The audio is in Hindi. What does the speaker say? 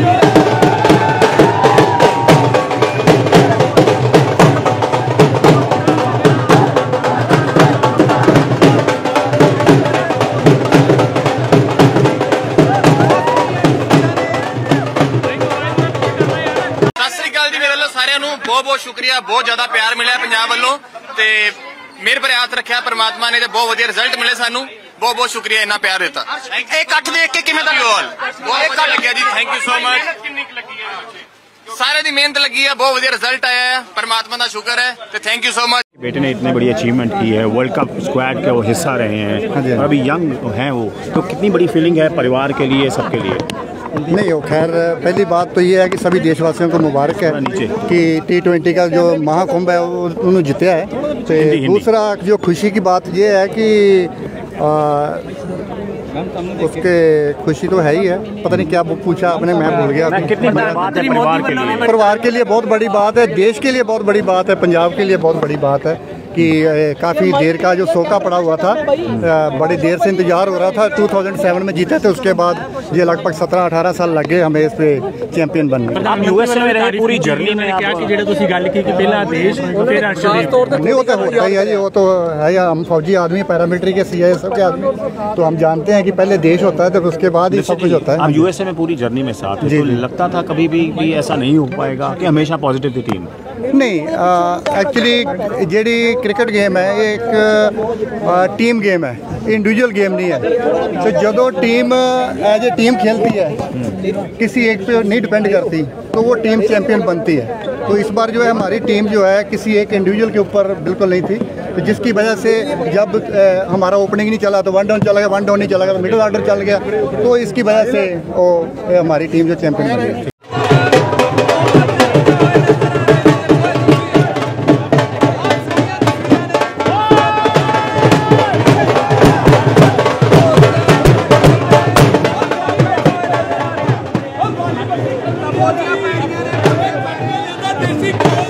बहुत बहुत शुक्रिया, बहुत ज्यादा प्यार मिला पंजाब वालों ते मेरे पर हाथ रखा परमात्मा ने, बहुत वधिया रिजल्ट मिले सानू। बहुत बहुत शुक्रिया, इन्ना प्यार दिता। इकट्ठ देख के किवें दा बहुत लग्या जी, थैंक यू सो मच। सारे दी मेहनत लगी है, बहुत वधिया रिजल्ट आया है, परमात्मा का शुक्र है, तो थैंक यू सो मच। बेटे ने इतनी बड़ी अचीवमेंट की है, वर्ल्ड कप स्क्वाड के वो हिस्सा रहे हैं और अभी यंग हैं वो, तो कितनी बड़ी फीलिंग है परिवार के लिए, सबके लिए? नहीं हो, खैर पहली बात तो ये है कि सभी देशवासियों को मुबारक है कि T20 का जो महाकुंभ है वो उन्होंने जीता है। तो दूसरा जो खुशी की बात ये है कि उसके खुशी तो है ही है, पता नहीं क्या पूछा आपने, मैं भूल गया। कितनी बड़ी बात है परिवार के लिए? परिवार के लिए बहुत बड़ी बात है, देश के लिए बहुत बड़ी बात है, पंजाब के लिए बहुत बड़ी बात है कि काफ़ी देर का जो सोका पड़ा हुआ था, बड़ी देर से इंतजार हो रहा था। 2007 में जीते थे, उसके बाद ये लगभग 17-18 साल लग गए हमें इस पे चैंपियन बनने। आप यूएसए में रहे पूरी जर्नी में, क्या कि जेड़ा तुसी गल की कि पहला देश फिर राष्ट्र नहीं होता ही है जी, वो तो है, हम फौजी आदमी, पैरामिलिट्री के CI सब के आदमी, तो हम जानते हैं कि पहले देश होता है तो उसके बाद ही सब कुछ होता है। आप यूएसए में पूरी जर्नी में साथ हैं, तो लगता था कभी भी ऐसा नहीं हो पाएगा कि हमेशा पॉजिटिव थी टीम? नहीं, एक्चुअली जेडी क्रिकेट गेम है एक टीम गेम है, इंडिविजुअल गेम नहीं है। तो जो टीम एज ए टीम खेलती है, किसी एक पे नहीं डिपेंड करती, तो वो टीम चैंपियन बनती है। तो इस बार जो है हमारी टीम जो है किसी एक इंडिविजुअल के ऊपर बिल्कुल नहीं थी, तो जिसकी वजह से जब हमारा ओपनिंग नहीं चला तो 1 डाउन चला गया, 1 डाउन नहीं चला गया तो मिडिल ऑर्डर चल गया, तो इसकी वजह से वो हमारी टीम जो चैंपियन बन गई। Let's go!